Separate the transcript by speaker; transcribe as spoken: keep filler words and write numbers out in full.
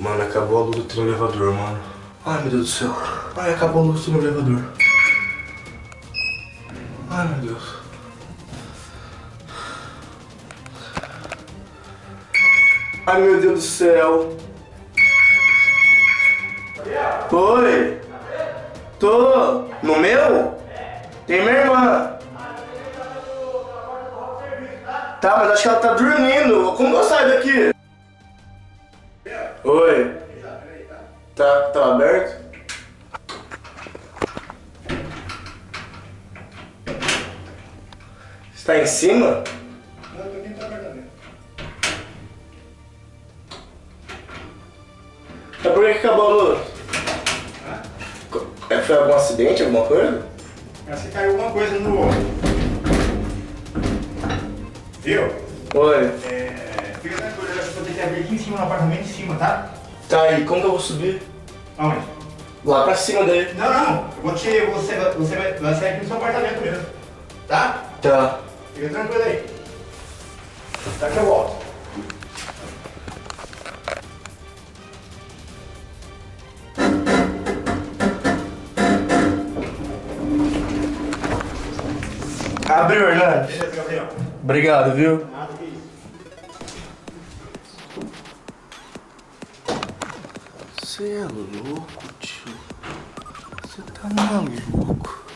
Speaker 1: Mano, acabou a luz aqui no elevador, mano. Ai, meu Deus do céu. Ai, acabou a luz aqui no elevador. Ai, meu Deus. Ai, meu Deus do céu. Oi. Tô. No meu? Tem minha irmã. Tá, mas acho que ela tá dormindo. Como que eu saio daqui? Oi. Tá, tá aberto? Você tá em cima?
Speaker 2: Não, eu tô aqui no apartamento.
Speaker 1: Mas por que que acabou a luz? Hã? Foi algum acidente, alguma coisa?
Speaker 2: Parece que caiu alguma coisa no... Viu?
Speaker 1: Oi.
Speaker 2: É... Fica tranquilo, eu acho que vou ter que abrir aqui em cima, no apartamento em cima, tá?
Speaker 1: Tá aí, como que eu vou subir?
Speaker 2: Aonde?
Speaker 1: Lá pra cima daí.
Speaker 2: Não, não, eu vou te... Você, vai- você vai, vai sair aqui no seu apartamento mesmo. Tá?
Speaker 1: Tá.
Speaker 2: Fica tranquilo aí. Tá que eu volto.
Speaker 1: Abriu, Hernandes.
Speaker 2: Beleza, Gabriel.
Speaker 1: Obrigado, viu?
Speaker 2: Nada que isso.
Speaker 1: Você é louco, tio. Você tá maluco.